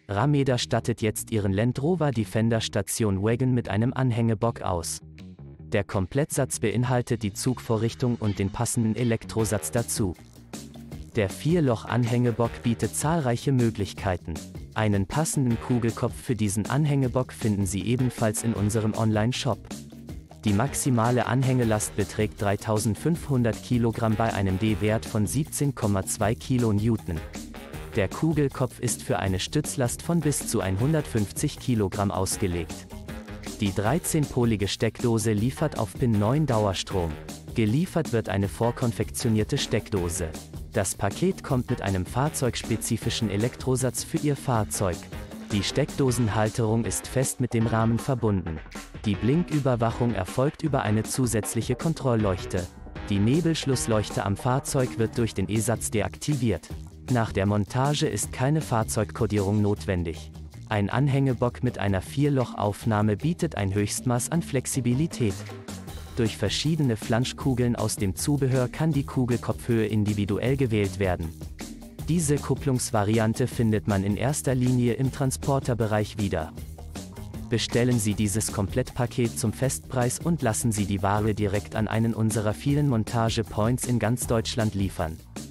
Rameda stattet jetzt ihren Land Rover Defender Station Wagon mit einem Anhängebock aus. Der Komplettsatz beinhaltet die Zugvorrichtung und den passenden Elektrosatz dazu. Der Vierloch-Anhängebock bietet zahlreiche Möglichkeiten. Einen passenden Kugelkopf für diesen Anhängebock finden Sie ebenfalls in unserem Online-Shop. Die maximale Anhängelast beträgt 3500 Kilogramm bei einem D-Wert von 17,2 kN. Der Kugelkopf ist für eine Stützlast von bis zu 150 Kilogramm ausgelegt. Die 13-polige Steckdose liefert auf Pin 9 Dauerstrom. Geliefert wird eine vorkonfektionierte Steckdose. Das Paket kommt mit einem fahrzeugspezifischen Elektrosatz für Ihr Fahrzeug. Die Steckdosenhalterung ist fest mit dem Rahmen verbunden. Die Blinküberwachung erfolgt über eine zusätzliche Kontrollleuchte. Die Nebelschlussleuchte am Fahrzeug wird durch den E-Satz deaktiviert. Nach der Montage ist keine Fahrzeugkodierung notwendig. Ein Anhängebock mit einer Vierlochaufnahme bietet ein Höchstmaß an Flexibilität. Durch verschiedene Flanschkugeln aus dem Zubehör kann die Kugelkopfhöhe individuell gewählt werden. Diese Kupplungsvariante findet man in erster Linie im Transporterbereich wieder. Bestellen Sie dieses Komplettpaket zum Festpreis und lassen Sie die Ware direkt an einen unserer vielen Montage-Points in ganz Deutschland liefern.